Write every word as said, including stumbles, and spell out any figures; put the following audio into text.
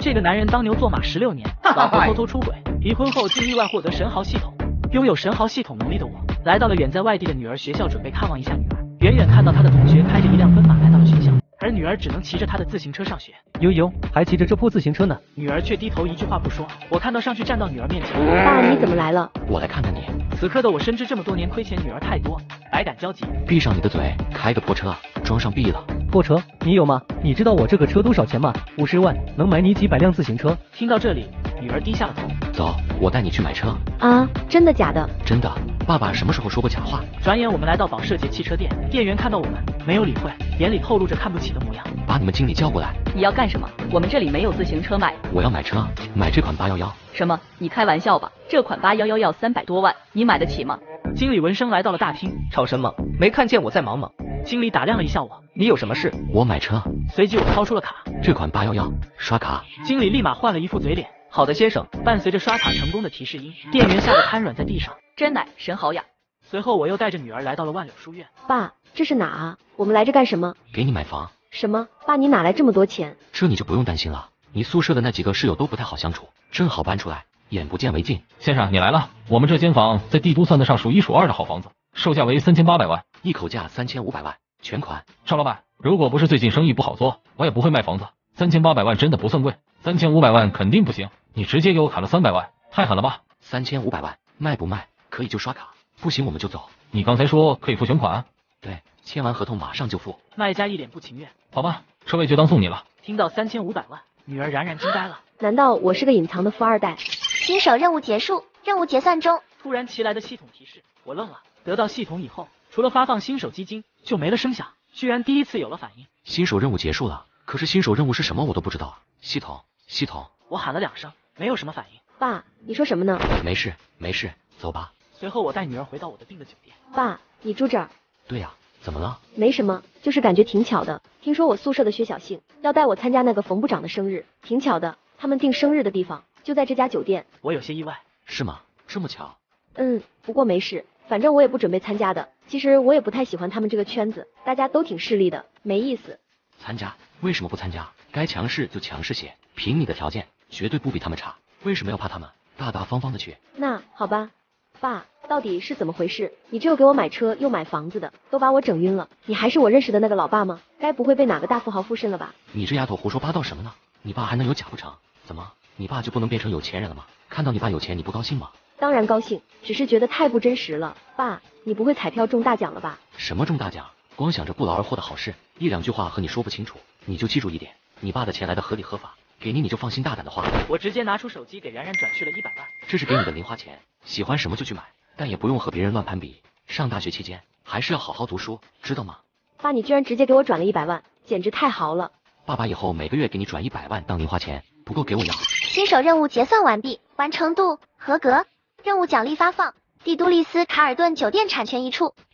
这个男人当牛做马十六年，老婆偷偷出轨，离婚后竟意外获得神豪系统。拥有神豪系统能力的我，来到了远在外地的女儿学校，准备看望一下女儿。远远看到她的同学开着一辆奔马来到了学校，而女儿只能骑着她的自行车上学。 悠悠，还骑着这破自行车呢。 女儿却低头一句话不说。我看到上去站到女儿面前。 爸，你怎么来了？ 我来看看你。 此刻的我深知这么多年亏欠女儿太多，百感交集。 闭上你的嘴，开个破车，装上币了。 破车？你有吗？你知道我这个车多少钱吗？五十万，能买你几百辆自行车。 听到这里，女儿低下了头。 走，我带你去买车。 啊，真的假的？ 真的，爸爸什么时候说过假话？ 转眼我们来到保时捷汽车店，店员看到我们没有理会，眼里透露着看不起的模样。 把你们经理叫过来。 你要干什么？我们这里没有自行车卖。 我要买车，买这款八一一。 什么？你开玩笑吧？这款八一一要三百多万，你买得起吗？ 经理闻声来到了大厅。 吵什么？没看见我在忙吗？ 经理打量了一下我。 你有什么事？ 我买车。 随即我掏出了卡。 这款八一一，刷卡。 经理立马换了一副嘴脸。 好的，先生。 伴随着刷卡成功的提示音，店员吓得瘫软在地上。 真乃神豪呀！ 随后我又带着女儿来到了万柳书院。 爸，这是哪啊？我们来这干什么？ 给你买房。 什么？爸，你哪来这么多钱？ 这你就不用担心了，你宿舍的那几个室友都不太好相处，正好搬出来，眼不见为净。 先生，你来了，我们这间房在帝都算得上数一数二的好房子，售价为三千八百万， 一口价三千五百万，全款。 邵老板，如果不是最近生意不好做，我也不会卖房子。三千八百万真的不算贵，三千五百万肯定不行，你直接给我砍了三百万，太狠了吧？ 三千五百万卖不卖？可以就刷卡，不行我们就走。 你刚才说可以付全款？ 对，签完合同马上就付。 卖家一脸不情愿。 好吧，车位就当送你了。 听到三千五百万，女儿冉冉惊呆了。 难道我是个隐藏的富二代？ 新手任务结束，任务结算中。 突然其来的系统提示，我愣了。得到系统以后，除了发放新手基金，就没了声响，居然第一次有了反应。 新手任务结束了，可是新手任务是什么我都不知道啊。系统，系统。 我喊了两声，没有什么反应。 爸，你说什么呢？ 没事，没事，走吧。 随后我带女儿回到我的订的酒店。 爸，你住这儿？ 对呀、啊，怎么了？ 没什么，就是感觉挺巧的。听说我宿舍的薛小杏要带我参加那个冯部长的生日，挺巧的。他们订生日的地方就在这家酒店。 我有些意外。 是吗？这么巧？ 嗯，不过没事，反正我也不准备参加的。其实我也不太喜欢他们这个圈子，大家都挺势利的，没意思。 参加？为什么不参加？该强势就强势些，凭你的条件，绝对不比他们差。为什么要怕他们？大大方方的去。 那好吧。爸，到底是怎么回事？你只有给我买车又买房子的，都把我整晕了。你还是我认识的那个老爸吗？该不会被哪个大富豪附身了吧？ 你这丫头胡说八道什么呢？你爸还能有假不成？怎么，你爸就不能变成有钱人了吗？看到你爸有钱你不高兴吗？ 当然高兴，只是觉得太不真实了。爸，你不会彩票中大奖了吧？ 什么中大奖？光想着不劳而获的好事，一两句话和你说不清楚。你就记住一点，你爸的钱来的合理合法，给你你就放心大胆的花。 我直接拿出手机给冉冉转去了一百万， 这是给你的零花钱，喜欢什么就去买，但也不用和别人乱攀比。上大学期间还是要好好读书，知道吗？ 爸，你居然直接给我转了一百万，简直太豪了。 爸爸以后每个月给你转一百万当零花钱，不够给我要。 新手任务结算完毕，完成度合格。任务奖励发放：帝都丽思卡尔顿酒店产权一处。